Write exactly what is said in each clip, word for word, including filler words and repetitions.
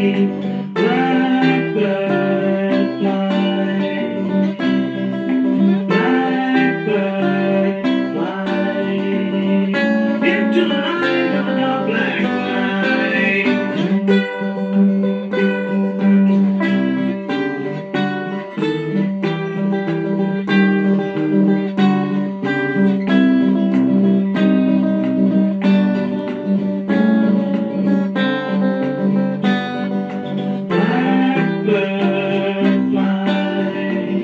Blackbird fly, Blackbird fly into the night of the black light. Blackbird fly,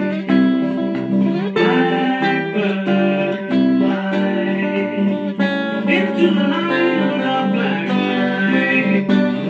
Blackbird fly into the night of the black light.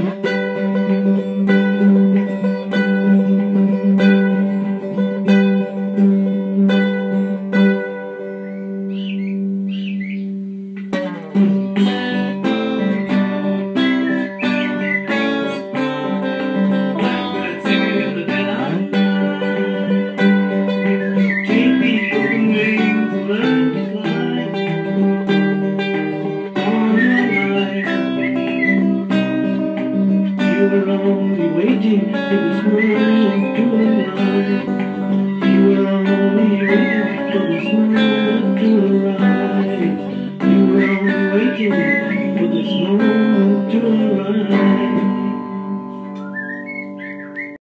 Blackbird singing in the dead of night. Take the open wings and learn to fly on your life. You were only waiting for this moment to arrive. You were only waiting for this moment to arrive. You were only waiting for this moment to arrive.